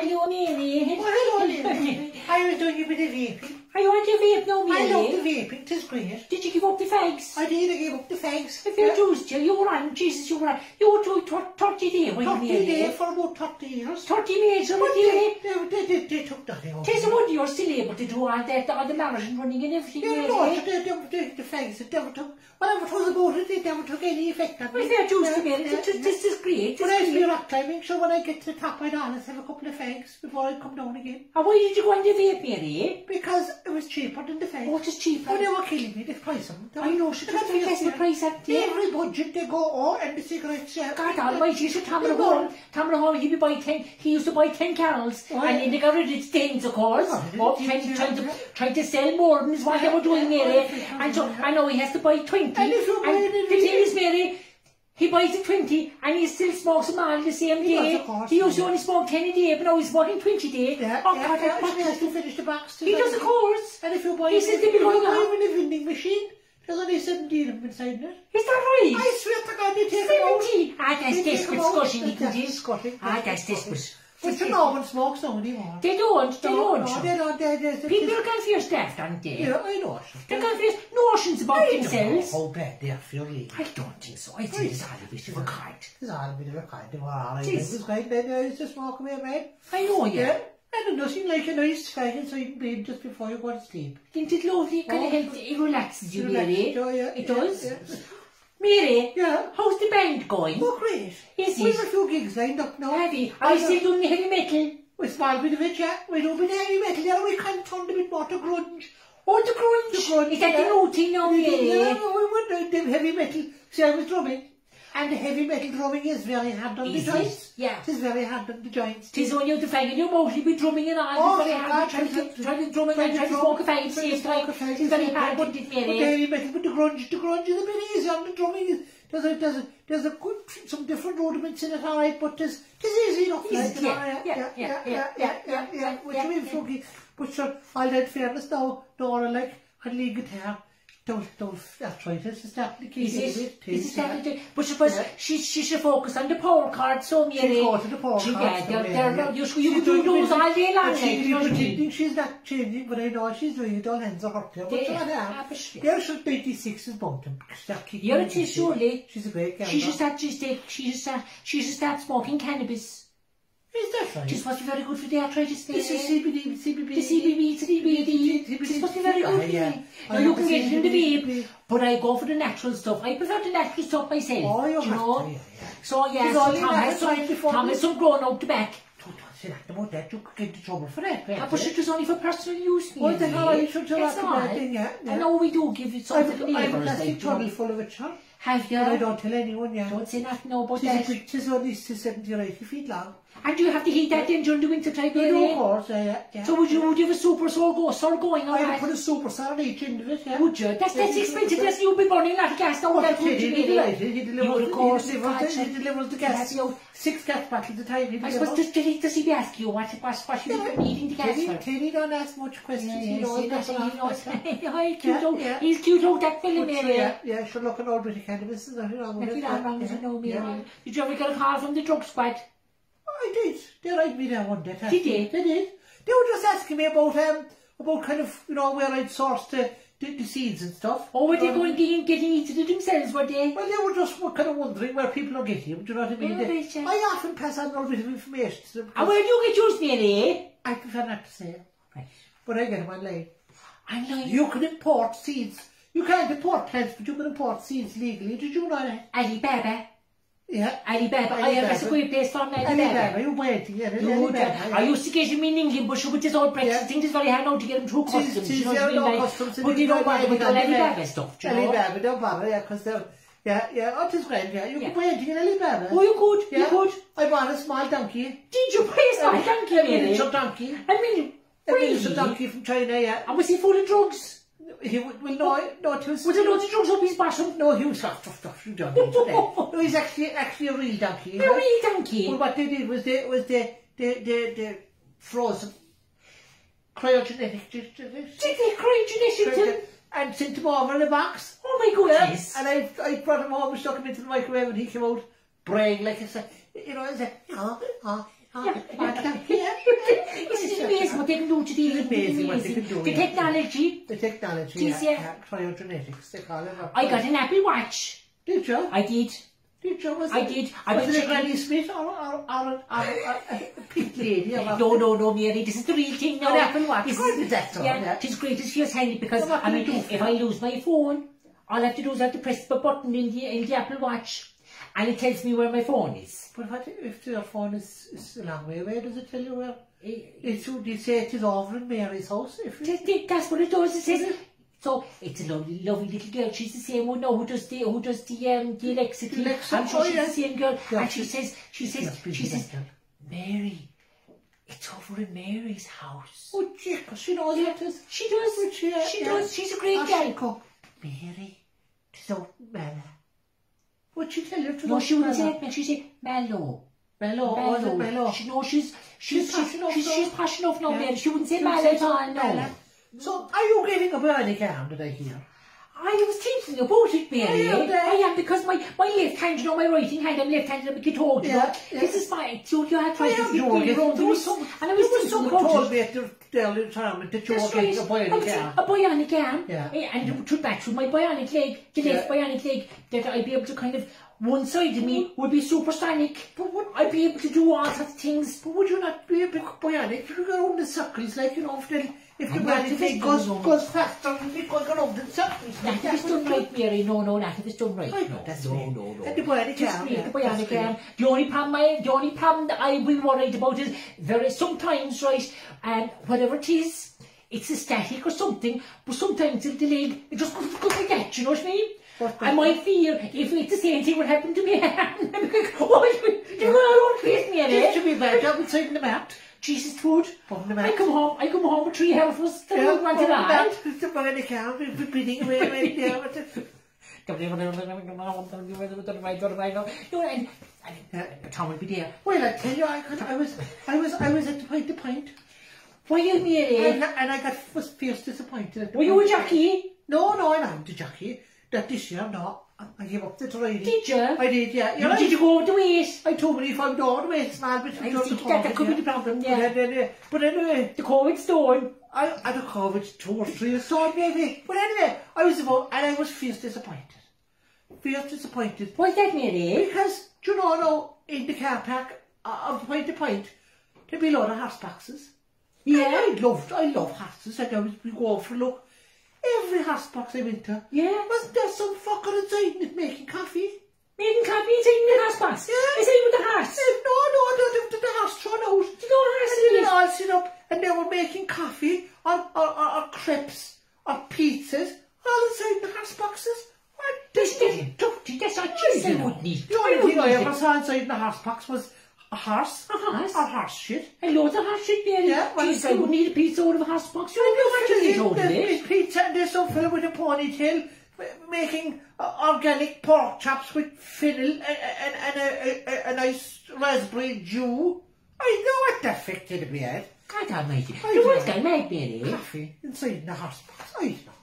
Hello, Mary. Oh, hello, Lily. I was doing a bit of vaping. Are you on your vape now, Mary? I love the vaping, 'tis great. Did you give up the fags? I did, I gave up the fags. If you used you were on, Jesus, you were on. You were doing 30 days, weren't you, 30 Mary? days for about 30 years. 30 minutes of a day. They took that out. Tis a wonder you're still able to do all that, all the marathon running and everything, Yeah, Mary. no, the fags, it never took, whatever it was about it, it never took any effect on me. Well, fair dues to Mary. This is great. When I used to be rock climbing, so when I get to the top, I'd always have a couple of fags before I come down again. And why did you go on the vape, Mary? Because it was cheaper than the fags. Oh, it is cheaper. Oh, they were killing me, the price of them. I know, she took the best price at the Every budget they go, oh, and the cigarettes, God almighty, so Tamara Hall, he'd be buying 10, he used to buy 10 carols, and then they got rid of the stains, of course, trying to sell more than what they were doing, Mary, and so, I know he has to buy 20, and the thing is, Mary, he buys the 20, and he still smokes them all the same day. He used to only smoke 10 a day, but now he's smoking 20 a day. Yeah, oh, God, he has to finish the box. He does, of course. And if you buy he says they'll be going on. Even a vending machine, there's only 17 of them inside it. Is that right? I swear to God, they take them out. 70? Ah, that's desperate scushing, That's disgusting. Ah, that's desperate. But no one smokes now anymore. They don't. No, they don't. People are confused after, aren't they? Yeah, I know. They're confused notions about themselves. How bad they are feeling. I don't think so. I think it's all a bit of a kite. It's all a bit of a kite. They were all right. It was great. Then I used to smoke away, man. I know, yeah. And nothing like a nice fag inside in bed just before you go to sleep. Isn't it lovely? Kind of helps, it relaxes you, Mary. It does. Yeah. Mary, yeah. How's the band going? Oh, great. Is we it? have a few gigs lined up now. Have you? Are you still doing the heavy metal? We small bit of it, yeah. We do a bit of heavy metal, yeah. We can't turn a bit more to grunge. Oh, the grunge? Is that the new thing now, Mary? Yeah, we were doing heavy metal. See, I was drumming. And the heavy metal drumming is very hard on the joints. Yeah. It is very hard on the joints. It is when you're the fag and you're mostly be drumming and all. Oh, it's very hard. Trying to drum and trying to smoke a fag. It's very hard, isn't it, Mary? But the heavy metal, but the grunge is a bit easier. And the drumming is, there's a good, some different rudiments in it, alright, but it's easy enough. Yeah. Which I mean, funky. But sure, all that fairness now, Dora, like, had lead guitar. Don't arthritis, is that the key? Is it? But suppose she should focus on the power card, so Mary. She'll go to the power card. You do those all day long. She's not changing, but I know she's doing it all hands are hurt there. But yeah, she's 96 is mountain. Yeah, it is surely. She's a great girl. She should start smoking cannabis. Is that right? It's supposed to be very good for the arthritis. This is CBD. The CBD. It's supposed to be very good for you. Now you can get it in the vape, but I go for the natural stuff. I prefer the natural stuff myself. Oh, you know? Yeah. So yeah, Tom has some grown out the back. Don't say that about that. You could get into trouble for that. But it was only for personal use. Well, then how are you should That's all. I know we do give it something to the neighbours. I have a plastic tunnel full of it, sure. Have you? But I don't tell anyone, yeah. Don't say nothing about that. It's only 70 or 80 feet long. And do you have to heat that then during the winter time? No, of course, yeah. So would you have a super saw going on? I put a super saw on each end of it, yeah. Would you? That's expensive. That's you'll be burning a lot of gas now. He delivers the gas. 6 gas bottles at a time. I suppose does he be asking you what you're eating the gas for? Teddy don't ask much questions. He knows. He's cute out that fella, Mary. Yeah, sure, look at all British cannabis. Nothing wrong with it. Nothing wrong with it, no, Mary. Did you ever get a call from the drug squad? I did. They write me down one day. Did they? They did. They were just asking me about kind of, where I'd sourced the seeds and stuff. Oh, were they getting eaten it themselves, were they? Well, they were just kind of wondering where people are getting them, do you know what I mean? I often pass on a little bit of information to them. And where do you get yours, Mary? I prefer not to say it. Right. But I get them online. Online? You can import seeds. You can't import plants, but you can import seeds legally. Did you know that? Alibaba. Yeah. Alibaba. That's a great place for Alibaba. You wait, I used to get them in England, but with this old Brexit thing, it's very hard now to get them through customs. You know what I mean? Customs. But they don't bother with all Alibaba stuff, do you know? Alibaba, don't bother, yeah, because they're... Yeah, it is great, yeah. You could wait in Alibaba. Oh, you could? You could. I bought a small donkey. Did you buy a small donkey, Mary? A miniature donkey. A miniature donkey from China, yeah. And was he full of drugs? He would, no, it was... Was there loads of drugs up his bottom? No, he was stuff, you don't need to know. No, he's actually a real donkey. A real donkey? Well, what they did was they froze cryogenetic. Did they cryogenetic them? And sent him over in a box. Oh my goodness. And I brought him home and stuck him into the microwave and he came out braying like a, It's just amazing what they can do today. It's amazing what they can do. The technology. The technology, Jeez, cryogenetics, they call it. I got an Apple Watch. Did you? I did. Did you? I did. Was it a Granny Smith or a pink lady? No, Mary. This is the real thing now. An Apple Watch. This Good, is, that's all, yeah, it's great. It's feels handy because So what I can mean, you do for if I lose my phone, all I have to do is I have to press the button in the Apple Watch, and it tells me where my phone is. But what if your phone is a long way away? Does it tell you where? They say it is over in Mary's house. That's what it does. It says. So it's a lovely little girl. She's the same one now who does the Alexa thing. Alexa, I'm sure she's yeah. the same girl. Yeah, And she says, Mary, it's over in Mary's house. Oh, gee, she knows what it is. She does. She does. She's a great girl. Mary, it's out Mella. Would she tell you to No, she wouldn't say it. She said Mello. Mello. Oh, is it Mello? She's passionate enough now, Yeah. Mary. She wouldn't say Mello at all. No. So, are you getting a bionic arm, did I hear? I was thinking about it, Mary. I am, because my left hand, you know, my writing hand, I'm left-handed, I'm a kid old, you know. This is my, you had tried to There was someone told me at the early retirement that you were getting a bionic arm. A bionic arm. Yeah. And to back through my bionic leg, the left bionic leg, that I'd be able to kind of, one side of me would be supersonic. But I'd be able to do all sorts of things. But would you not be a bit bionic? You go around the circles, like, you know, if the bionic leg goes faster, you go around the circles. Not if it's done right, Mary. No, not if it's done right. No, that's no. And the bionic arm. The bionic arm. The only problem that I will worried about is sometimes, right, whatever it is, it's a static or something, but sometimes the leg, it just goes like that, you know what I mean? I might fear if it's the same thing would happen to me. You're going to face me, It should be bad job inside the mat. Jesus, food. I come home with 3 heifers that I want to die. It's a bionic arm, we'll be bleeding away right there. But Tom will be there. Well, I tell you, I was at the point. Were you, Mary? And I was fierce disappointed. Were you a jockey? No, I am the jockey. That this year, no. I gave up the riding. Did you? I did, yeah. Did you go over the weight? I told me if I'm down the weight, small bit. That could be the problem, yeah. But anyway. The COVID stone. I had a COVID 2 or 3 stone, maybe. But anyway, I was fierce disappointed. Fierce disappointed. Why's that, Mary? Because, do you know, now, in the car park of Point to Point, there'd be a lot of horse boxes. Yeah. I love horses. Like we go for a look. Every horse box I went to. Yeah. Wasn't there some fucker inside it making coffee? Making coffee inside the horse box? Yeah. Inside with the horse? No, the horse thrown out. Did no horse And in they it? all sit up and they were making coffee or crepes or pizzas all inside the horse boxes. What? That's not just I wouldn't eat. The only thing I ever saw inside the horse box was a horse. A horse? Or horse shit. And loads of horse shit, Mary. Yeah, well, Jeez, I wouldn't eat a pizza out of a horse box. You don't know what you eat out of There's it. pizza and there's some fella with a ponytail making organic pork chops with fennel and a nice raspberry dew. I know what the fuck did it be at. God almighty. The world's gone mad, Mary. Coffee inside the horse box. I don't know.